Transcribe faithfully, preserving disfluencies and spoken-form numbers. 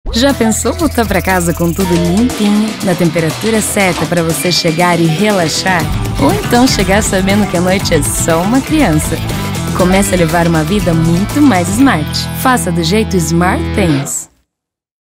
Já pensou voltar pra casa com tudo limpinho, na temperatura certa para você chegar e relaxar? Ou então chegar sabendo que a noite é só uma criança? Comece a levar uma vida muito mais smart. Faça do jeito Smart Things.